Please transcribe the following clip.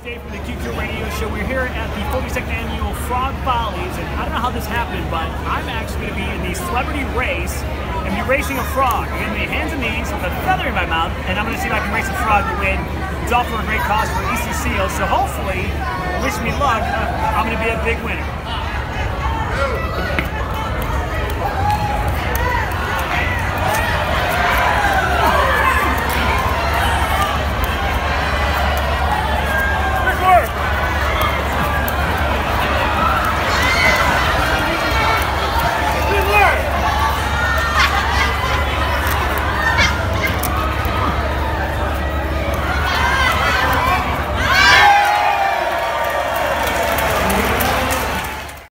Dave from the QQ Radio Show. We're here at the 42nd Annual Frog Follies, and I don't know how this happened, but I'm actually going to be in the celebrity race and be racing a frog. I'm going to be hands and knees with a feather in my mouth, and I'm going to see if I can race a frog to win. It's all for a great cause for Easter Seals, so hopefully, wish me luck, I'm going to be a big winner.